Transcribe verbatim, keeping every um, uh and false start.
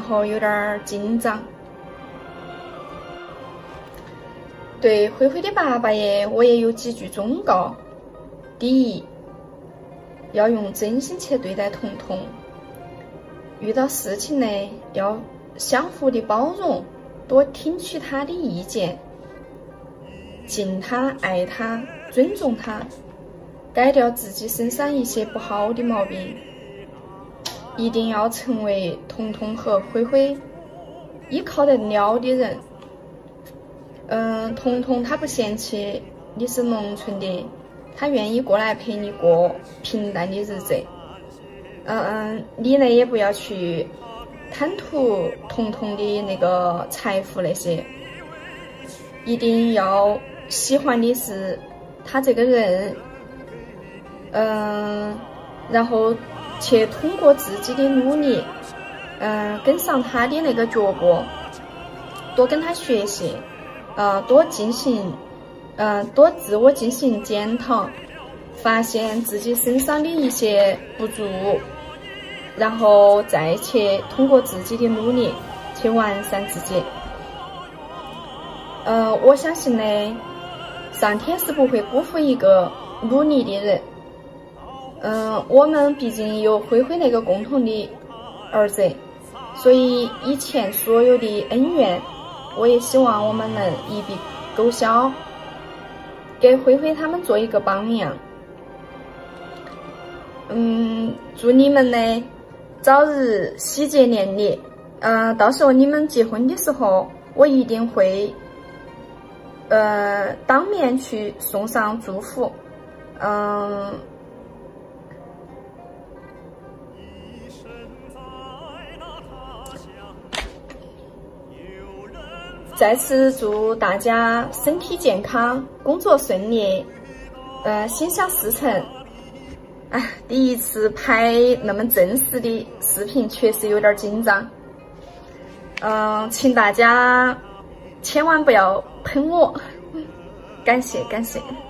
后有点紧张。对灰灰的爸爸耶，我也有几句忠告：第一，要用真心去对待彤彤，遇到事情呢，要相互的包容，多听取他的意见，敬他、爱他、尊重他，改掉自己身上一些不好的毛病，一定要成为彤彤和灰灰依靠得了的人。嗯，彤彤他不嫌弃你是农村的，他愿意过来陪你过平淡的日子。嗯嗯，你呢也不要去贪图彤彤的那个财富那些，一定要喜欢的是他这个人。嗯，然后去通过自己的努力，嗯，跟上他的那个脚步，多跟他学习。呃，多进行，呃，多自我进行检讨，发现自己身上的一些不足，然后再去通过自己的努力去完善自己。呃，我相信呢，上天是不会辜负一个努力的人。嗯、呃，我们毕竟有灰灰那个共同的儿子，所以以前所有的恩怨，我也希望我们能一笔勾销，给灰灰他们做一个榜样。嗯，祝你们呢早日喜结连理。呃，到时候你们结婚的时候，我一定会呃当面去送上祝福。嗯。再次祝大家身体健康，工作顺利，呃，心想事成。哎，第一次拍那么正式的视频，确实有点紧张。嗯、呃，请大家千万不要喷我，感谢感谢。